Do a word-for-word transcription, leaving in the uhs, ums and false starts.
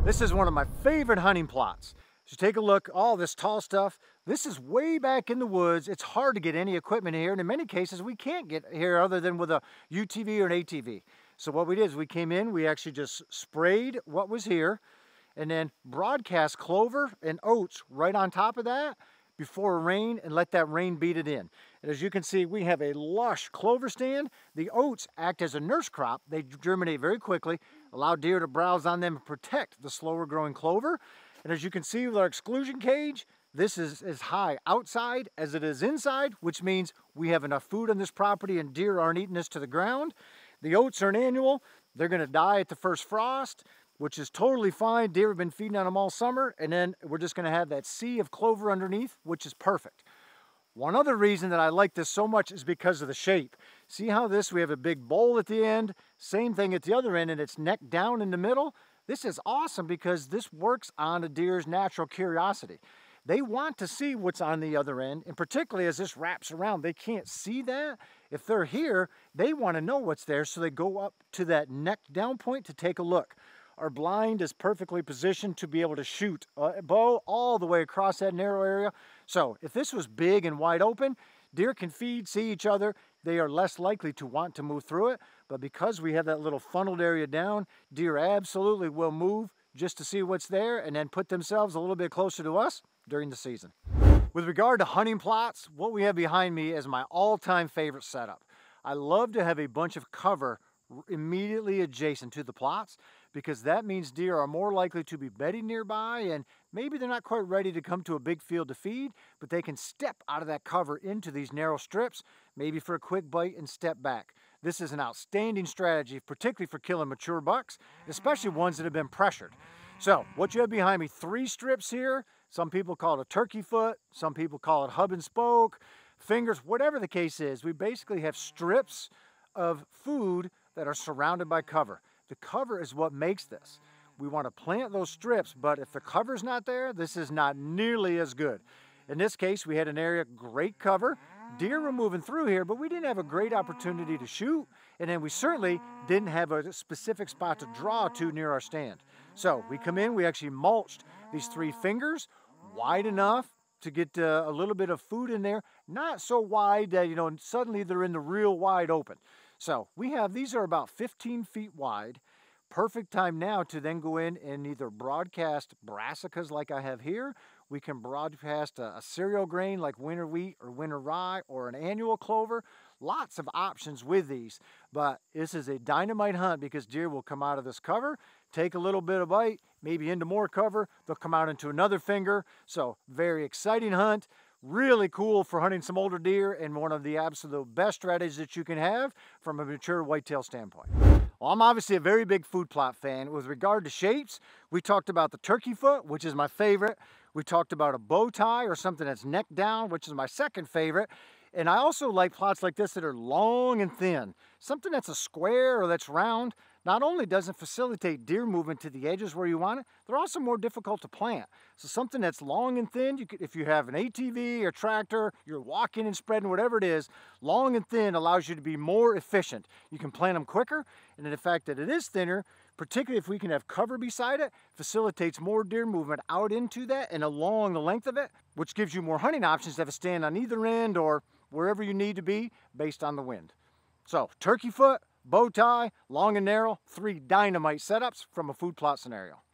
This is one of my favorite hunting plots. So take a look, all this tall stuff. This is way back in the woods. It's hard to get any equipment here, and in many cases we can't get here other than with a U T V or an A T V. So what we did is we came in, we actually just sprayed what was here, and then broadcast clover and oats right on top of that before rain, and let that rain beat it in. And as you can see, we have a lush clover stand. The oats act as a nurse crop. They germinate very quickly, allow deer to browse on them and protect the slower growing clover. And as you can see with our exclusion cage, this is as high outside as it is inside, which means we have enough food on this property and deer aren't eating this to the ground. The oats are an annual. They're gonna die at the first frost, which is totally fine. Deer have been feeding on them all summer, and then we're just gonna have that sea of clover underneath, which is perfect. One other reason that I like this so much is because of the shape. See how this, we have a big bowl at the end, same thing at the other end, and it's neck down in the middle. This is awesome because this works on a deer's natural curiosity. They want to see what's on the other end, and particularly as this wraps around, they can't see that. If they're here, they want to know what's there, so they go up to that neck down point to take a look. Our blind is perfectly positioned to be able to shoot a bow all the way across that narrow area. So if this was big and wide open, deer can feed, see each other. They are less likely to want to move through it. But because we have that little funneled area down, deer absolutely will move just to see what's there and then put themselves a little bit closer to us during the season. With regard to hunting plots, what we have behind me is my all-time favorite setup. I love to have a bunch of cover immediately adjacent to the plots, because that means deer are more likely to be bedding nearby, and maybe they're not quite ready to come to a big field to feed, but they can step out of that cover into these narrow strips, maybe for a quick bite and step back. This is an outstanding strategy, particularly for killing mature bucks, especially ones that have been pressured. So what you have behind me, three strips here. Some people call it a turkey foot, some people call it hub and spoke, fingers, whatever the case is. We basically have strips of food that are surrounded by cover. The cover is what makes this. We want to plant those strips, but if the cover's not there, this is not nearly as good. In this case, we had an area, great cover. Deer were moving through here, but we didn't have a great opportunity to shoot, and then we certainly didn't have a specific spot to draw to near our stand. So we come in, we actually mulched these three fingers wide enough to get uh, a little bit of food in there, not so wide that, you know, suddenly they're in the real wide open. So we have, these are about fifteen feet wide. Perfect time now to then go in and either broadcast brassicas like I have here. We can broadcast a, a cereal grain like winter wheat or winter rye or an annual clover. Lots of options with these, but this is a dynamite hunt because deer will come out of this cover, take a little bit of bite, maybe into more cover. They'll come out into another finger. So very exciting hunt. Really cool for hunting some older deer, and one of the absolute best strategies that you can have from a mature whitetail standpoint. Well, I'm obviously a very big food plot fan. With regard to shapes, we talked about the turkey foot, which is my favorite. We talked about a bow tie or something that's neck down, which is my second favorite. And I also like plots like this that are long and thin. Something that's a square or that's round not only doesn't facilitate deer movement to the edges where you want it, they're also more difficult to plant. So something that's long and thin, you could, if you have an A T V or tractor, you're walking and spreading, whatever it is, long and thin allows you to be more efficient. You can plant them quicker, and the fact that it is thinner, particularly if we can have cover beside it, facilitates more deer movement out into that and along the length of it, which gives you more hunting options to have a stand on either end or wherever you need to be based on the wind. So turkey foot, bow tie, long and narrow, three dynamite setups from a food plot scenario.